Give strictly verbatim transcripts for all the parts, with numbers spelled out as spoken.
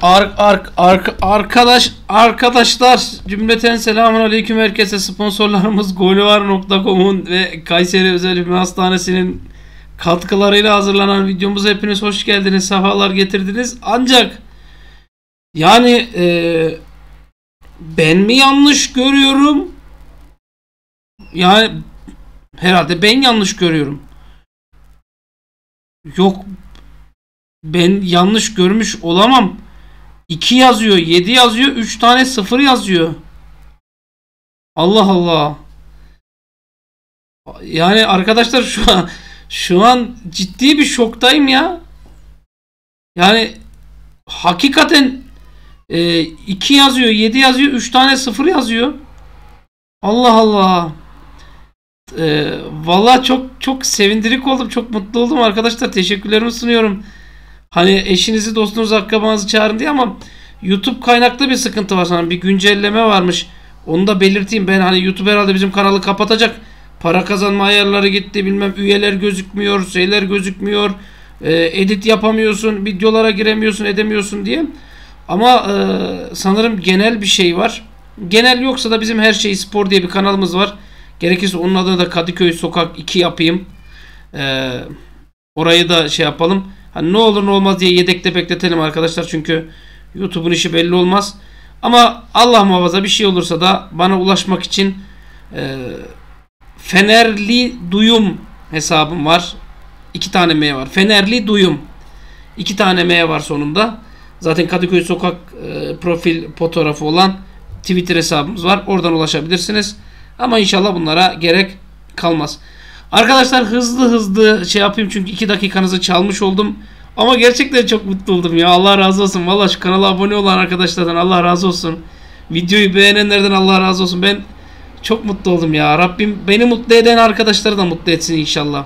Ar, ar, ar, arkadaş arkadaşlar cümleten selamun aleyküm herkese. Sponsorlarımız golvar nokta com'un ve Kayseri Özel Hüküm Hastanesi'nin katkılarıyla hazırlanan videomuza hepiniz hoş geldiniz, sefalar getirdiniz. Ancak yani e, ben mi yanlış görüyorum? Yani herhalde ben yanlış görüyorum. Yok, ben yanlış görmüş olamam. iki yazıyor, yedi yazıyor, üç tane sıfır yazıyor. Allah Allah. Yani arkadaşlar şu an şu an ciddi bir şoktayım ya. Yani hakikaten e, iki yazıyor, yedi yazıyor, üç tane sıfır yazıyor. Allah Allah. E, vallahi çok çok sevindirik oldum, çok mutlu oldum arkadaşlar. Teşekkürlerimi sunuyorum. Hani eşinizi, dostunuzu, akrabanızı çağırın diye, ama YouTube kaynaklı bir sıkıntı var sanırım. Bir güncelleme varmış. Onu da belirteyim. Ben hani YouTube herhalde bizim kanalı kapatacak. Para kazanma ayarları gitti. Bilmem, üyeler gözükmüyor. Şeyler gözükmüyor. E, edit yapamıyorsun. Videolara giremiyorsun, edemiyorsun diye. Ama e, sanırım genel bir şey var. Genel yoksa da bizim Her Şey Spor diye bir kanalımız var. Gerekirse onun adını da Kadıköy Sokak iki yapayım. E, orayı da şey yapalım. Hani ne olur ne olmaz diye yedekte bekletelim arkadaşlar. Çünkü YouTube'un işi belli olmaz. Ama Allah muhafaza bir şey olursa da bana ulaşmak için e, Fenerli Duyum hesabım var. İki tane M var. Fenerli Duyum. İki tane M var sonunda. Zaten Kadıköy Sokak e, profil fotoğrafı olan Twitter hesabımız var. Oradan ulaşabilirsiniz. Ama inşallah bunlara gerek kalmaz. Arkadaşlar hızlı hızlı şey yapayım çünkü iki dakikanızı çalmış oldum. Ama gerçekten çok mutlu oldum ya. Allah razı olsun. Valla şu kanala abone olan arkadaşlardan Allah razı olsun. Videoyu beğenenlerden Allah razı olsun. Ben çok mutlu oldum ya. Rabbim beni mutlu eden arkadaşları da mutlu etsin inşallah.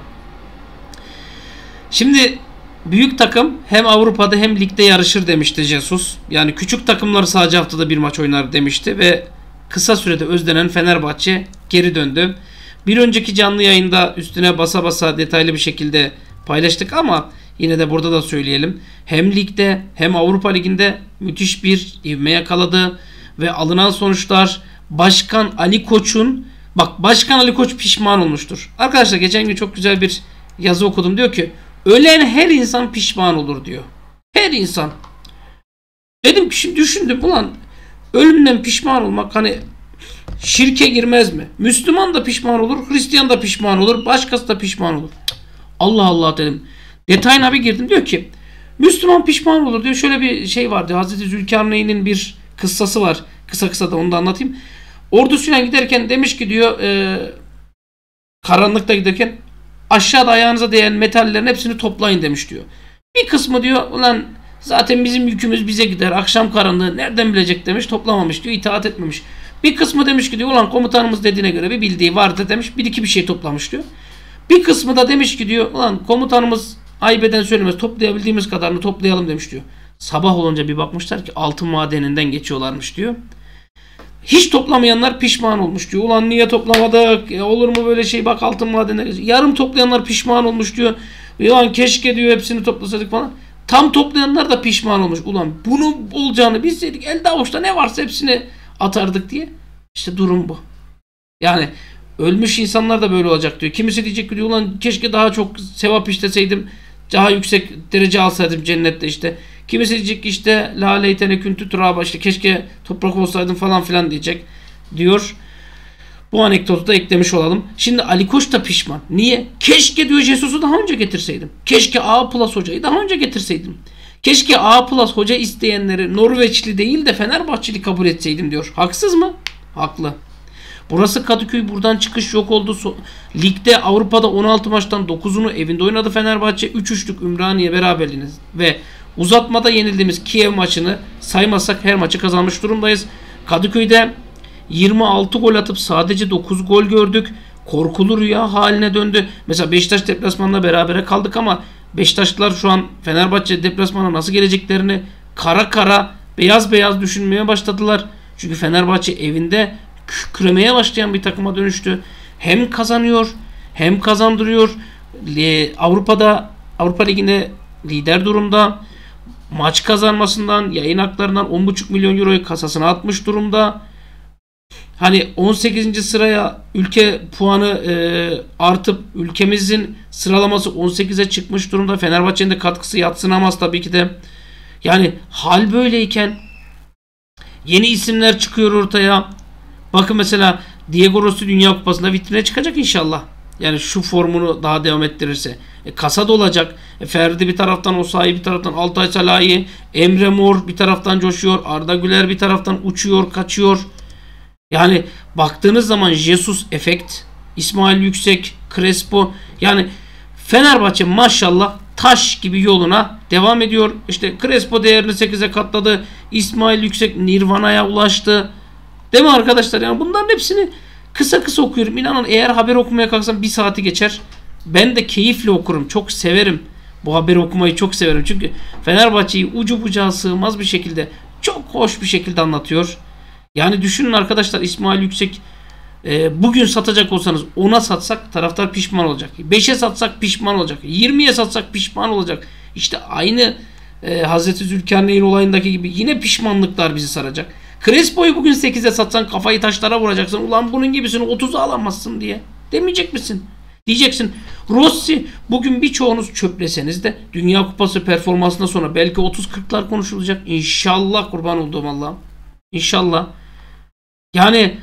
Şimdi büyük takım hem Avrupa'da hem ligde yarışır demişti Jesus. Yani küçük takımlar sadece haftada bir maç oynar demişti ve kısa sürede özlenen Fenerbahçe geri döndü. Bir önceki canlı yayında üstüne basa basa detaylı bir şekilde paylaştık ama yine de burada da söyleyelim. Hem ligde hem Avrupa Ligi'nde müthiş bir ivme yakaladı ve alınan sonuçlar Başkan Ali Koç'un, bak Başkan Ali Koç pişman olmuştur. Arkadaşlar geçen gün çok güzel bir yazı okudum. Diyor ki ölen her insan pişman olur diyor. Her insan. Dedim ki şimdi düşündüm, ulan ölümden pişman olmak hani şirke girmez mi? Müslüman da pişman olur, Hristiyan da pişman olur, başkası da pişman olur. Allah Allah dedim. Detayına bir girdim. Diyor ki Müslüman pişman olur diyor. Şöyle bir şey vardı. Hazreti Zülkarneyn'in bir kıssası var. Kısa kısa da onu da anlatayım. Ordusuyla giderken demiş ki diyor e, karanlıkta giderken aşağıda ayağınıza değen metallerin hepsini toplayın demiş diyor. Bir kısmı diyor ulan zaten bizim yükümüz bize gider. Akşam karanlığı nereden bilecek demiş. Toplamamış diyor. İtaat etmemiş. Bir kısmı demiş ki diyor ulan komutanımız dediğine göre bir bildiği vardı demiş. Bir iki bir şey toplamış diyor. Bir kısmı da demiş ki diyor ulan komutanımız aybeden söylemez, toplayabildiğimiz kadarını toplayalım demiş diyor. Sabah olunca bir bakmışlar ki altın madeninden geçiyorlarmış diyor. Hiç toplamayanlar pişman olmuş diyor. Ulan niye toplamadık? Ya olur mu böyle şey, bak altın madeninden geçiyor. Yarım toplayanlar pişman olmuş diyor. Ulan keşke diyor hepsini toplasaydık falan. Tam toplayanlar da pişman olmuş. Ulan bunun olacağını bilseydik elde avuçta ne varsa hepsini atardık diye. İşte durum bu. Yani ölmüş insanlar da böyle olacak diyor. Kimisi diyecek ki diyor ulan keşke daha çok sevap işleseydim, daha yüksek derece alsaydım cennette işte. Kimisi diyecek ki işte la leytene küntü turaba, işte keşke toprak olsaydım falan filan diyecek diyor. Bu anekdotu da eklemiş olalım. Şimdi Ali Koç da pişman. Niye? Keşke diyor Jesus'u daha önce getirseydim. Keşke A Plus hocayı daha önce getirseydim. Keşke A Plus hoca isteyenleri Norveçli değil de Fenerbahçeli kabul etseydim diyor. Haksız mı? Haklı. Burası Kadıköy, buradan çıkış yok oldu. So Ligde Avrupa'da on altı maçtan dokuzunu evinde oynadı Fenerbahçe. üç üçlük Ümraniye beraberliğiniz ve uzatmada yenildiğimiz Kiev maçını saymazsak her maçı kazanmış durumdayız. Kadıköy'de yirmi altı gol atıp sadece dokuz gol gördük. Korkulu rüya haline döndü. Mesela Beşiktaş deplasmanla berabere kaldık ama Beşiktaşlılar şu an Fenerbahçe deplasmana nasıl geleceklerini kara kara, beyaz beyaz düşünmeye başladılar. Çünkü Fenerbahçe evinde kükremeye başlayan bir takıma dönüştü. Hem kazanıyor hem kazandırıyor. Avrupa'da, Avrupa Ligi'nde lider durumda. maç kazanmasından, yayın haklarından on buçuk milyon euroyu kasasına atmış durumda. Hani on sekizinci sıraya ülke puanı e, artıp ülkemizin sıralaması on sekize çıkmış durumda. Fenerbahçe'nin de katkısı yadsınamaz tabii ki de. Yani hal böyleyken yeni isimler çıkıyor ortaya. Bakın mesela Diego Rossi Dünya Kupası'nda vitrine çıkacak inşallah. Yani şu formunu daha devam ettirirse. E, kasa dolacak. E, Ferdi bir taraftan, Osayi bir taraftan, Altay Salahi, Emre Mor bir taraftan coşuyor. Arda Güler bir taraftan uçuyor, kaçıyor. Yani baktığınız zaman Jesus efekt, İsmail Yüksek, Crespo, yani Fenerbahçe maşallah taş gibi yoluna devam ediyor. İşte Crespo değerini sekize katladı. İsmail Yüksek Nirvana'ya ulaştı. Değil mi arkadaşlar? Yani bunların hepsini kısa kısa okuyorum. İnanın eğer haber okumaya kalksam bir saati geçer. Ben de keyifle okurum. Çok severim. Bu haberi okumayı çok severim. Çünkü Fenerbahçe'yi ucu bucağı sığmaz bir şekilde, çok hoş bir şekilde anlatıyor. Yani düşünün arkadaşlar, İsmail Yüksek e, bugün satacak olsanız ona satsak taraftar pişman olacak. beşe satsak pişman olacak. yirmiye satsak pişman olacak. İşte aynı e, Hazreti Zülkarneyn olayındaki gibi yine pişmanlıklar bizi saracak. Crespo'yu bugün sekize satsan kafayı taşlara vuracaksın. Ulan bunun gibisini otuza alamazsın diye. Demeyecek misin? Diyeceksin. Rossi bugün birçoğunuz çöpleseniz de Dünya Kupası performansından sonra belki otuz kırklar konuşulacak. İnşallah, kurban olduğum Allah'ım. İnşallah. Yani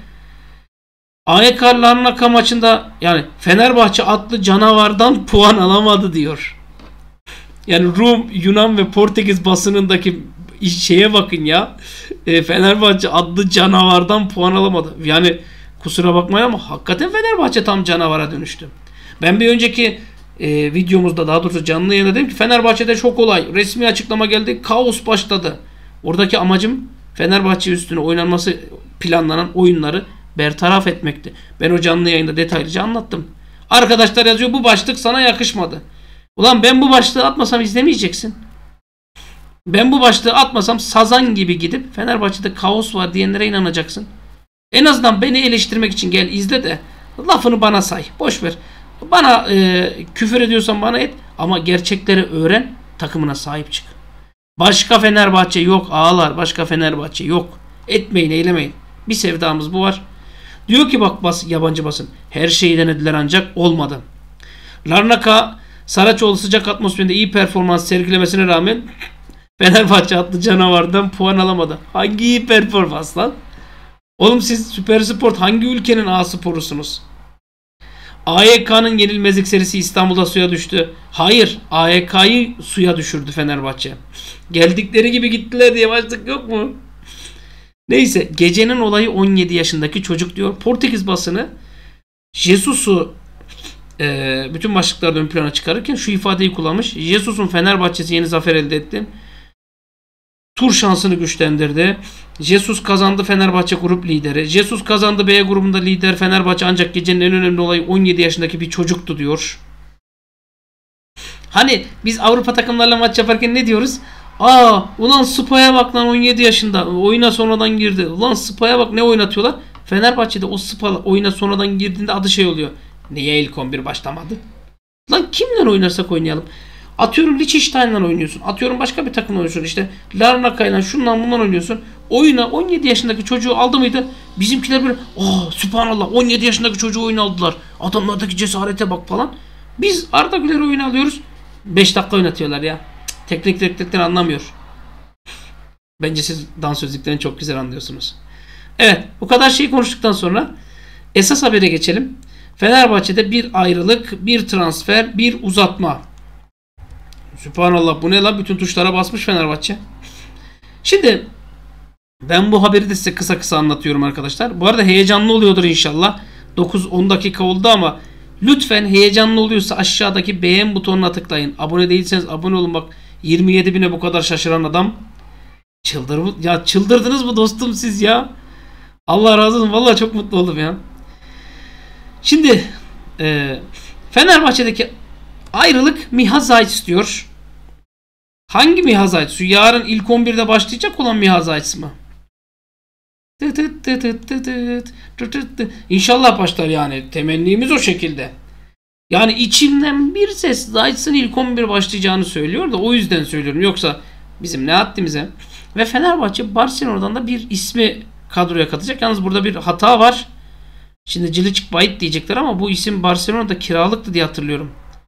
A E K Larnaca maçında yani Fenerbahçe atlı canavardan puan alamadı diyor. Yani Rum, Yunan ve Portekiz basınındaki şeye bakın ya. E, Fenerbahçe adlı canavardan puan alamadı. Yani kusura bakmayın ama hakikaten Fenerbahçe tam canavara dönüştü. Ben bir önceki e, videomuzda, daha doğrusu canlı yayında dedim ki Fenerbahçe'de çok olay. Resmi açıklama geldi. Kaos başladı. Oradaki amacım Fenerbahçe üstüne oynanması planlanan oyunları bertaraf etmekti. Ben o canlı yayında detaylıca anlattım. Arkadaşlar yazıyor, bu başlık sana yakışmadı. Ulan ben bu başlığı atmasam izlemeyeceksin. Ben bu başlığı atmasam sazan gibi gidip Fenerbahçe'de kaos var diyenlere inanacaksın. En azından beni eleştirmek için gel izle de lafını bana say. Boş ver. Bana e, küfür ediyorsan bana et ama gerçekleri öğren, takımına sahip çık. Başka Fenerbahçe yok ağalar. Başka Fenerbahçe yok. Etmeyin, eylemeyin. Bir sevdamız bu var. Diyor ki bak bas, yabancı basın. Her şeyi denediler ancak olmadı. Larnaca Saraçoğlu sıcak atmosferinde iyi performans sergilemesine rağmen Fenerbahçe adlı canavardan puan alamadı. Hangi iyi performans lan? Oğlum siz Süpersport hangi ülkenin A sporusunuz? A Y K'nın yenilmezlik serisi İstanbul'da suya düştü. Hayır, A Y K'yı suya düşürdü Fenerbahçe. Geldikleri gibi gittiler diye başlık yok mu? Neyse, gecenin olayı on yedi yaşındaki çocuk diyor. Portekiz basını Jesus'u e, bütün başlıklarda ön plana çıkarırken şu ifadeyi kullanmış. Jesus'un Fenerbahçe'si yeni zafer elde etti. Tur şansını güçlendirdi. Jesus kazandı, Fenerbahçe grup lideri. Jesus kazandı, B grubunda lider Fenerbahçe, ancak gecenin en önemli olayı on yedi yaşındaki bir çocuktu diyor. Hani biz Avrupa takımlarla maç yaparken ne diyoruz? Aa ulan Spa'ya bak lan, on yedi yaşında oyuna sonradan girdi. Ulan Spa'ya bak ne oynatıyorlar. Fenerbahçe'de o Spa oyuna sonradan girdiğinde adı şey oluyor. Niye ilk on bir başlamadı? Lan kimle oynarsak oynayalım. Atıyorum Liechtenstein'la oynuyorsun. Atıyorum başka bir takımla oynuyorsun. İşte Larnaca'yla şundan bundan oynuyorsun. Oyuna on yedi yaşındaki çocuğu aldı mıydı? Bizimkiler böyle aa sübhanallah on yedi yaşındaki çocuğu oyuna aldılar. Adamlardaki cesarete bak falan. Biz Arda Güler'i oyuna alıyoruz. beş dakika oynatıyorlar ya. Teknik teknikten anlamıyor. Bence siz dans sözlüklerini çok güzel anlıyorsunuz. Evet, bu kadar şeyi konuştuktan sonra esas habere geçelim. Fenerbahçe'de bir ayrılık, bir transfer, bir uzatma. Sübhanallah, bu ne lan? Bütün tuşlara basmış Fenerbahçe. Şimdi ben bu haberi de size kısa kısa anlatıyorum arkadaşlar. Bu arada heyecanlı oluyordur inşallah. dokuz on dakika oldu ama lütfen heyecanlı oluyorsa aşağıdaki beğen butonuna tıklayın. Abone değilseniz abone olun. Bak yirmi yedi bine bu kadar şaşıran adam. Çıldır ya, çıldırdınız mı dostum siz ya? Allah razı olsun. Vallahi çok mutlu oldum ya. Şimdi e, Fenerbahçe'deki ayrılık Miha Zayt istiyor. Hangi Miha Zayt? Yarın ilk on birde başlayacak olan Miha Zayt mı? İnşallah başlar yani. Temennimiz o şekilde. Yani içimden bir ses Zayt'ın ilk on bir başlayacağını söylüyor da o yüzden söylüyorum. Yoksa Bizim ne haddimize. Ve Fenerbahçe Barcelona'dan da bir ismi kadroya katacak. Yalnız burada bir hata var. Şimdi Cilic Bayit diyecekler ama bu isim Barcelona'da kiralıktı diye hatırlıyorum.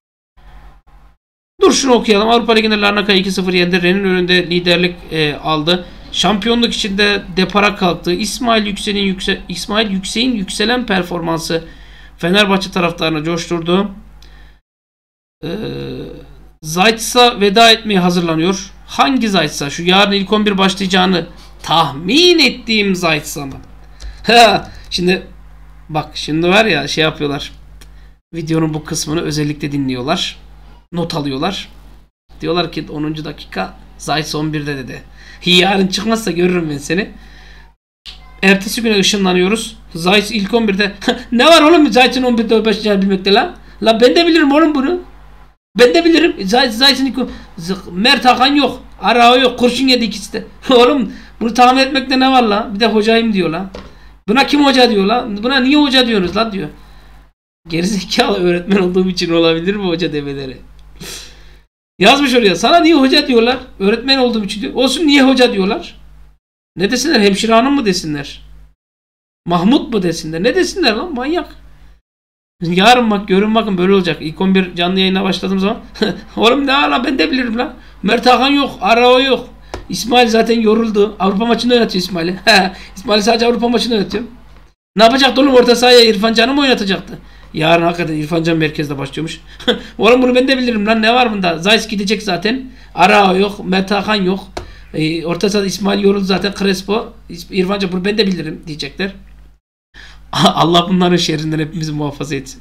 Dur şunu okuyalım. Avrupa Ligi'nde Larnaca'yı iki sıfır yendi. Rennes'in önünde liderlik e, aldı. Şampiyonluk içinde depara kalktı. İsmail Yüksel'in yükse İsmail Yüksek'in yükselen performansı Fenerbahçe taraftarını coşturdu. Ee, Zayt'sa veda etmeye hazırlanıyor. Hangi Zayt'sa? Şu yarın ilk on bir başlayacağını tahmin ettiğim Zayt'sa mı? Şimdi bak şimdi var ya şey yapıyorlar. Videonun bu kısmını özellikle dinliyorlar. Not alıyorlar. Diyorlar ki onuncu dakika Zayt on birde dedi. Yarın çıkmazsa görürüm ben seni. Ertesi güne ışınlanıyoruz. Zayt ilk on birde. Ne var oğlum Zayt'ın on birde başlayacağını bilmekte lan? La ben de bilirim oğlum bunu. Ben de bilirim. Zayt, Zayt'ın ilk Mert Hakan yok. Arao yok. Kurşun yedi ikisi de. Oğlum bunu tahmin etmekte ne var la? Bir de hocayım diyor la. Buna kim hoca diyor la? Buna niye hoca diyoruz la diyor. Gerizekalı öğretmen olduğum için olabilir mi hoca demeleri? Yazmış oraya. Sana niye hoca diyorlar? Öğretmen olduğum için diyor. Olsun niye hoca diyorlar? Ne desinler? Hemşire hanım mı desinler? Mahmut mu desinler? Ne desinler lan? Manyak. Yarın bak görün bakın böyle olacak. İlk on bir canlı yayına başladığım zaman. Oğlum ne var lan ben de bilirim lan. Mert Hakan yok. Arao yok. İsmail zaten yoruldu. Avrupa maçını oynatıyor İsmail'i. İsmail sadece Avrupa maçını oynatıyor. Ne yapacaktı oğlum orta sahaya İrfan Can'ı mı oynatacaktı? Yarın hakikaten İrfan Can merkezde başlıyormuş. Oğlum bunu ben de bilirim lan ne var bunda? Zayt gidecek zaten. Arao yok. Mert Hakan yok. E, orta sahada İsmail yoruldu zaten. Crespo. İrfan Can bunu ben de bilirim diyecekler. Allah bunların şerrinden hepimizi muhafaza etsin.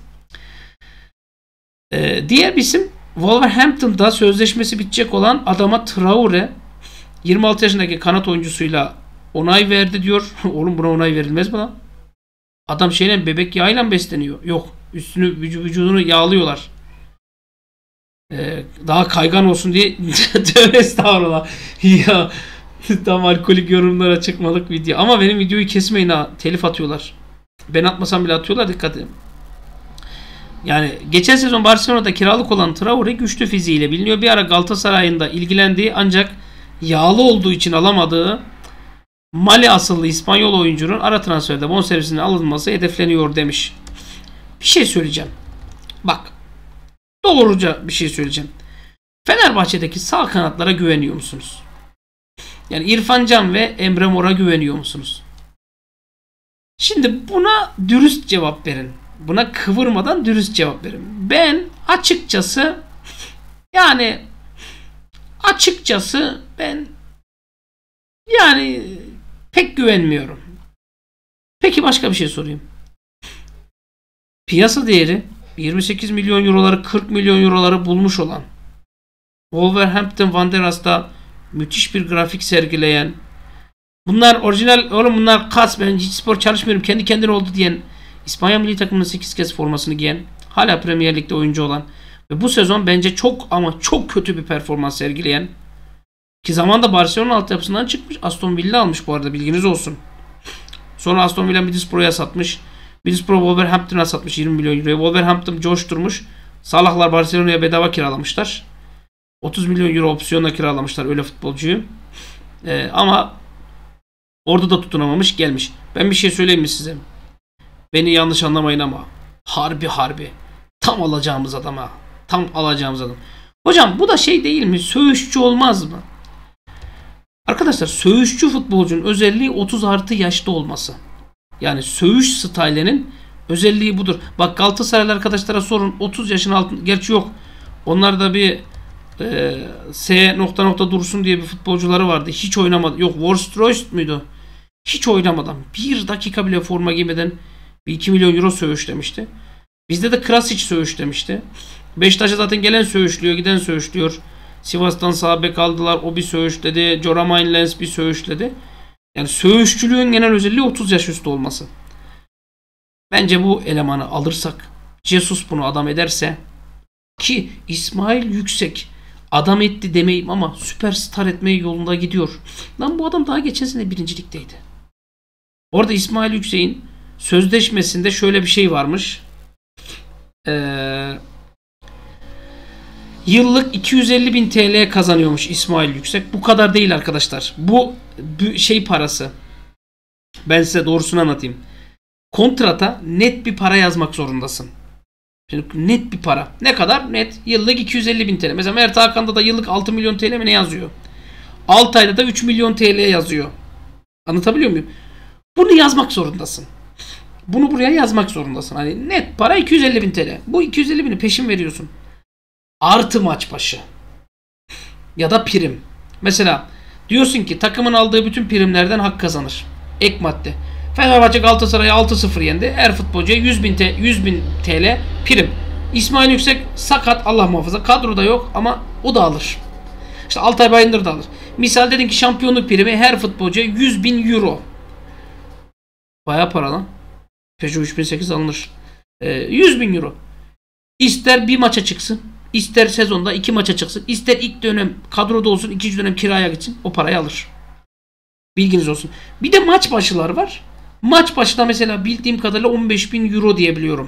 Ee, diğer bir isim Wolverhampton'da sözleşmesi bitecek olan Adama Traore yirmi altı yaşındaki kanat oyuncusuyla onay verdi diyor. Oğlum buna onay verilmez mi lan? Adam şeyle bebek yağıyla besleniyor. Yok. Üstünü vücudunu yağlıyorlar. Ee, daha kaygan olsun diye tövbe estağfurullah. Ya tam alkolik yorumlara çıkmalık video. Ama benim videoyu kesmeyin ha. Telif atıyorlar. Ben atmasam bile atıyorlar, dikkat edin. Yani geçen sezon Barcelona'da kiralık olan Traore güçlü fiziğiyle biliniyor. Bir ara Galatasaray'ın da ilgilendiği ancak yağlı olduğu için alamadığı Mali asıllı İspanyol oyuncunun ara transferde bonservisine alınması hedefleniyor demiş. Bir şey söyleyeceğim. Bak. Doğruca bir şey söyleyeceğim. Fenerbahçe'deki sağ kanatlara güveniyor musunuz? Yani İrfan Can ve Emre Mor'a güveniyor musunuz? Şimdi buna dürüst cevap verin. Buna kıvırmadan dürüst cevap verin. Ben açıkçası yani açıkçası ben yani pek güvenmiyorum. Peki başka bir şey sorayım. Piyasa değeri yirmi sekiz milyon euroları kırk milyon euroları bulmuş olan Wolverhampton Wanderers'ta müthiş bir grafik sergileyen, bunlar orijinal oğlum bunlar kas, ben hiç spor çalışmıyorum kendi kendine oldu diyen, İspanya milli takımının sekiz kez formasını giyen, hala Premier Lig'de oyuncu olan ve bu sezon bence çok ama çok kötü bir performans sergileyen, ki zamanda Barcelona altyapısından çıkmış, Aston Villa almış bu arada, bilginiz olsun. Sonra Aston Villa Middlesbrough'a satmış. Middlesbrough Wolverhampton'a satmış yirmi milyon euroya. Wolverhampton coşturmuş. Salahlar Barcelona'ya bedava kiralamışlar. otuz milyon euro opsiyonla kiralamışlar öyle futbolcuyu. Ee, ama orada da tutunamamış, gelmiş. Ben bir şey söyleyeyim mi size? Beni yanlış anlamayın ama harbi harbi tam alacağımız adama. Tam alacağımız adam. Hocam bu da şey değil mi? Söğüşçü olmaz mı? Arkadaşlar söğüşçü futbolcunun özelliği otuz artı yaşta olması. Yani söğüş stylinin özelliği budur. Bak Galatasaraylı arkadaşlara sorun, otuz yaşın altında, gerçi yok. Onlar da bir e, S nokta nokta Dursun diye bir futbolcuları vardı. Hiç oynamadı. Yok, Worströst müydü? Hiç oynamadan, bir dakika bile forma giymeden bir iki milyon euro söğüşlemişti. Bizde de Krasic söğüşlemişti. Beşiktaş'a zaten gelen söğüşlüyor, giden söğüşlüyor. Sivas'tan sağ bek aldılar, o bir söğüşledi. Joramain Lens bir söğüşledi. Yani söğüşçülüğün genel özelliği otuz yaş üstü olması. Bence bu elemanı alırsak, Jesus bunu adam ederse, ki İsmail Yüksek adam etti demeyeyim ama süperstar etmeyi yolunda gidiyor. Lan bu adam daha geçen sene birincilikteydi. Orada İsmail Yüksek'in sözleşmesinde şöyle bir şey varmış. Ee, Yıllık iki yüz elli bin T L kazanıyormuş İsmail Yüksek. Bu kadar değil arkadaşlar. Bu şey parası. Ben size doğrusunu anlatayım. Kontrata net bir para yazmak zorundasın. Şimdi net bir para. Ne kadar? Net. Yıllık iki yüz elli bin T L. Mesela Mert Hakan'da da yıllık altı milyon T L mi ne yazıyor? altı ayda da üç milyon T L yazıyor. Anlatabiliyor muyum? Bunu yazmak zorundasın. Bunu buraya yazmak zorundasın. Hani net para iki yüz elli bin T L. Bu iki yüz elli bini peşin veriyorsun. Artı maç başı. Ya da prim. Mesela diyorsun ki takımın aldığı bütün primlerden hak kazanır. Ek madde. Fenerbahçe Galatasaray'ı altı sıfır yendi. Her futbolcuya yüz bin T L prim. İsmail Yüksek sakat, Allah muhafaza, kadroda yok ama o da alır. İşte Altay Bayındır da alır. Misal dedin ki şampiyonluk primi her futbolcuya yüz bin euro. Bayağı para lan. Peugeot üç bin sekiz alınır. Ee, yüz bin euro. İster bir maça çıksın, ister sezonda iki maça çıksın, ister ilk dönem kadroda olsun, ikinci dönem kiraya gitsin, o parayı alır. Bilginiz olsun. Bir de maç başılar var. Maç başına mesela bildiğim kadarıyla on beş bin euro diyebiliyorum.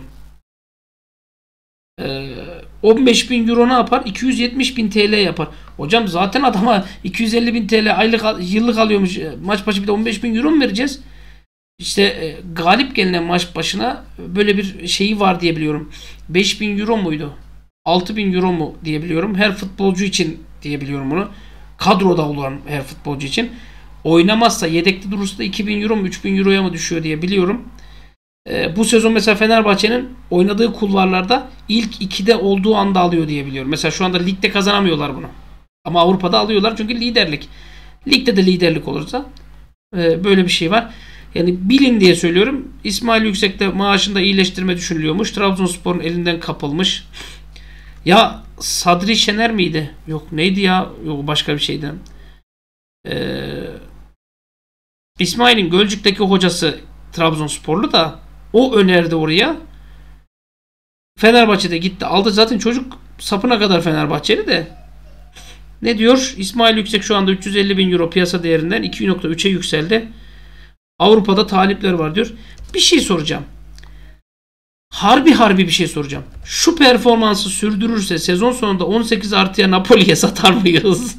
Ee, on beş bin euro ne yapar? iki yüz yetmiş bin T L yapar. Hocam zaten adama iki yüz elli bin T L aylık yıllık alıyormuş. Maç başı bir de on beş bin euro mu vereceğiz? İşte e, galip gelinen maç başına böyle bir şeyi var diye biliyorum. beş bin euro muydu? altı bin euro mu diye biliyorum. Her futbolcu için diye biliyorum bunu. Kadroda olan her futbolcu için. Oynamazsa, yedekte durursa da iki bin euro mu üç bin euroya mı düşüyor diye biliyorum. Ee, bu sezon mesela Fenerbahçe'nin oynadığı kulvarlarda ilk ikide olduğu anda alıyor diye biliyorum. Mesela şu anda ligde kazanamıyorlar bunu. Ama Avrupa'da alıyorlar çünkü liderlik. Ligde de liderlik olursa e, böyle bir şey var. Yani bilin diye söylüyorum. İsmail Yüksek'te maaşında iyileştirme düşünülüyormuş. Trabzonspor'un elinden kapılmış. Ya Sadri Şener miydi? Yok neydi ya? Yok başka bir şeydi. Eee İsmail'in Gölcük'teki hocası Trabzonsporlu da o önerdi oraya. Fenerbahçe'de gitti aldı. Zaten çocuk sapına kadar Fenerbahçeli de. Ne diyor? İsmail Yüksek şu anda üç yüz elli bin euro piyasa değerinden iki nokta üçe yükseldi. Avrupa'da talipler var diyor. Bir şey soracağım. Harbi harbi bir şey soracağım. Şu performansı sürdürürse sezon sonunda on sekiz artıya Napoli'ye satar mıyız?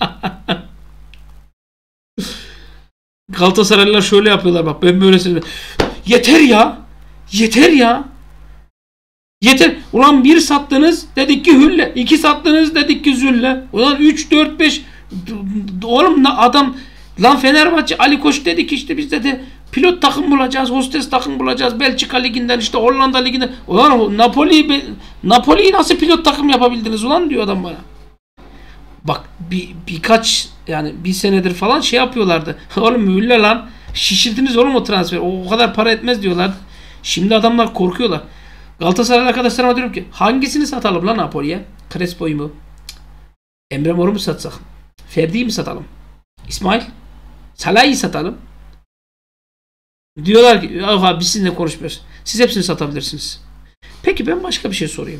Galatasaraylılar şöyle yapıyorlar bak, ben böyle söylüyorum. Yeter ya. Yeter ya. Yeter. Ulan bir sattınız dedik ki hülle. iki sattınız dedik ki zülle. Ulan üç, dört, beş. Oğlum adam lan Fenerbahçe Ali Koç dedi ki işte biz dedi pilot takım bulacağız. Hostes takım bulacağız. Belçika liginden işte Hollanda liginden. Ulan Napoli Napoli'yi nasıl pilot takım yapabildiniz ulan diyor adam bana. Bak bir, birkaç yani bir senedir falan şey yapıyorlardı. Oğlum mülle lan. Şişirdiniz oğlum o transfer. O, o kadar para etmez diyorlardı. Şimdi adamlar korkuyorlar. Galatasaray arkadaşlarıma diyorum ki hangisini satalım lan Napoli'ye? Crespo'yu mu? Emre Mor'u mu satsak? Ferdi'yi mi satalım? İsmail? Salah'ı satalım. Diyorlar ki yok abi biz sizinle konuşmuyoruz. Siz hepsini satabilirsiniz. Peki ben başka bir şey sorayım.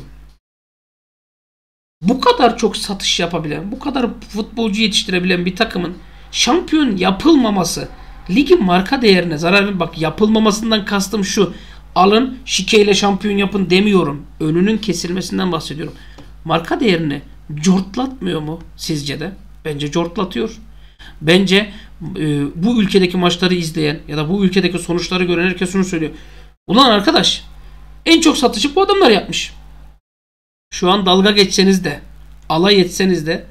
Bu kadar çok satış yapabilen, bu kadar futbolcu yetiştirebilen bir takımın şampiyon yapılmaması ligin marka değerine zarar verir. Bak yapılmamasından kastım şu. Alın şikeyle şampiyon yapın demiyorum. Önünün kesilmesinden bahsediyorum. Marka değerini cortlatmıyor mu sizce de? Bence cortlatıyor. Bence e, bu ülkedeki maçları izleyen ya da bu ülkedeki sonuçları gören herkes şunu söylüyor. Ulan arkadaş en çok satışı bu adamlar yapmış. Şu an dalga geçseniz de alay etseniz de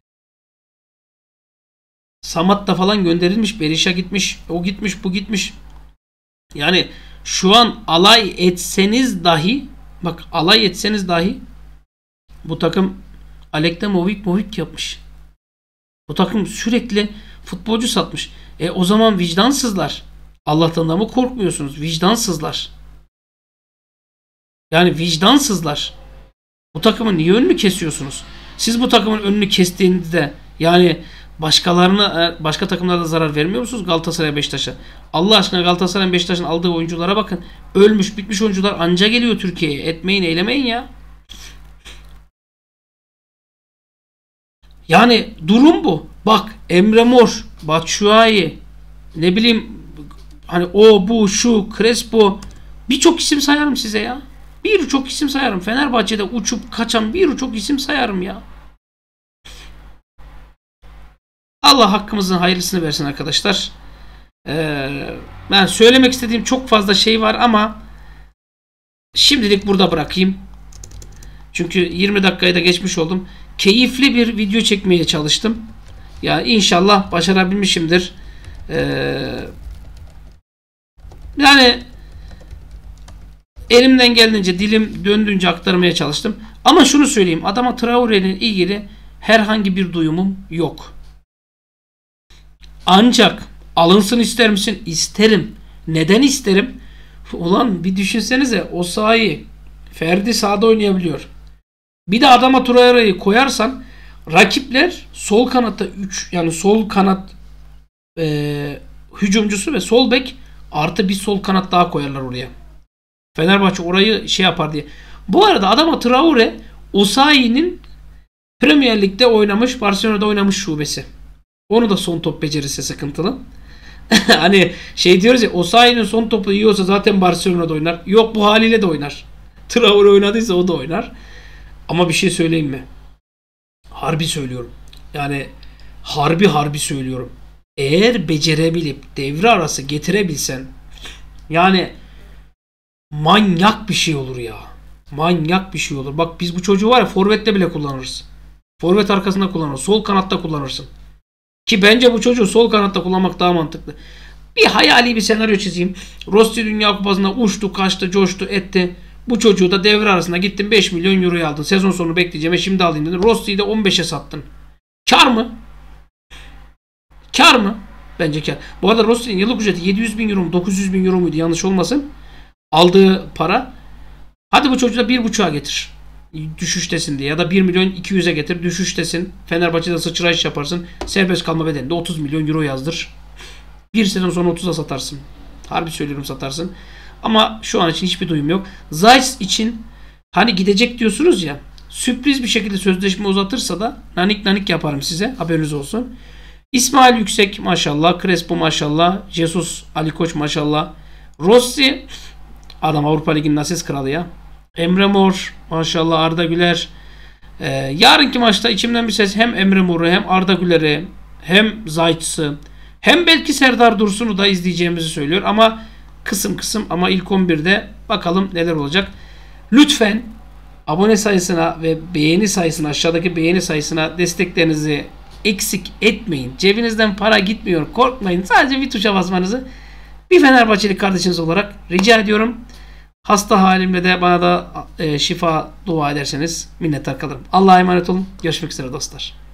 Samat da falan gönderilmiş. Berisha gitmiş. O gitmiş. Bu gitmiş. Yani şu an alay etseniz dahi bak alay etseniz dahi bu takım Alek'te Movik Movik yapmış. Bu takım sürekli futbolcu satmış. E o zaman vicdansızlar. Allah'tan da mı korkmuyorsunuz? Vicdansızlar. Yani vicdansızlar. Bu takımın niye önünü kesiyorsunuz? Siz bu takımın önünü kestiğinizde yani başkalarına başka takımlara da zarar vermiyor musunuz Galatasaray Beşiktaş'a? Allah aşkına Galatasaray Beşiktaş'ın aldığı oyunculara bakın. Ölmüş bitmiş oyuncular anca geliyor Türkiye'ye. Etmeyin eylemeyin ya. Yani durum bu. Bak Emre Mor, Batshuayi, ne bileyim hani o bu şu Crespo birçok isim sayarım size ya. Birçok isim sayarım. Fenerbahçe'de uçup kaçan birçok isim sayarım ya. Allah hakkımızın hayırlısını versin arkadaşlar. Ee, ben söylemek istediğim çok fazla şey var ama şimdilik burada bırakayım. Çünkü yirmi dakikayı da geçmiş oldum. Keyifli bir video çekmeye çalıştım. Ya inşallah başarabilmişimdir. Ee, yani elimden geldiğince, dilim döndüğünce aktarmaya çalıştım. Ama şunu söyleyeyim. Adama Traore ile ilgili herhangi bir duyumum yok. Ancak alınsın ister misin? İsterim. Neden isterim? Ulan bir düşünsenize, Osayi Ferdi sağda oynayabiliyor. Bir de adama Traore'yi koyarsan rakipler sol kanatta üç, yani sol kanat e, hücumcusu ve sol bek artı bir sol kanat daha koyarlar oraya. Fenerbahçe orayı şey yapar diye. Bu arada adama Traore Osayi'nin Premier Lig'de oynamış, Barcelona'da oynamış şubesi. Onu da son top becerisi sıkıntılı. Hani şey diyoruz ya, Osayi'nin son topu iyi olsa zaten Barcelona'da oynar. Yok, bu haliyle de oynar. Traore oynadıysa o da oynar. Ama bir şey söyleyeyim mi? Harbi söylüyorum. Yani harbi harbi söylüyorum. Eğer becerebilip devre arası getirebilsen, yani manyak bir şey olur ya. Manyak bir şey olur. Bak biz bu çocuğu var ya, forvette bile kullanırız. Forvet arkasında kullanırız. Sol kanatta kullanırsın. Ki bence bu çocuğu sol kanatta kullanmak daha mantıklı. Bir hayali bir senaryo çizeyim. Rossi Dünya Kupası'nda uçtu, kaçtı, coştu, etti. Bu çocuğu da devre arasında gittin beş milyon euroya aldın. Sezon sonu bekleyeceğim, şimdi alayım dedin. Rossi'yi de on beşe sattın. Kar mı? Kar mı? Bence kar. Bu arada Rossi'nin yıllık ücreti yedi yüz bin euro mu, dokuz yüz bin euro muydu? Yanlış olmasın. Aldığı para. Hadi bu çocuğu da bir buçuğa getir. Düşüştesin diye. Ya da bir milyon iki yüze getir. Düşüştesin. Fenerbahçe'de sıçrayış yaparsın. Serbest kalma bedelinde otuz milyon euro yazdır. Bir sezon sonra otuza satarsın. Harbi söylüyorum, satarsın. Ama şu an için hiçbir duyum yok. Zayt için hani gidecek diyorsunuz ya, sürpriz bir şekilde sözleşme uzatırsa da nanik nanik yaparım size. Haberiniz olsun. İsmail Yüksek maşallah. Crespo maşallah. Jesus Ali Koç maşallah. Rossi adam Avrupa Ligi'nin asist kralı ya. Emre Mor maşallah. Arda Güler. Ee, yarınki maçta içimden bir ses hem Emre Mor'u hem Arda Güler'i hem Zayt'sı hem belki Serdar Dursun'u da izleyeceğimizi söylüyor. Ama kısım kısım, ama ilk on birde bakalım neler olacak. Lütfen abone sayısına ve beğeni sayısına, aşağıdaki beğeni sayısına desteklerinizi eksik etmeyin. Cebinizden para gitmiyor, korkmayın. Sadece bir tuşa basmanızı bir Fenerbahçeli kardeşiniz olarak rica ediyorum. Hasta halimle de bana da e, şifa dua ederseniz minnettar kalırım. Allah'a emanet olun. Görüşmek üzere dostlar.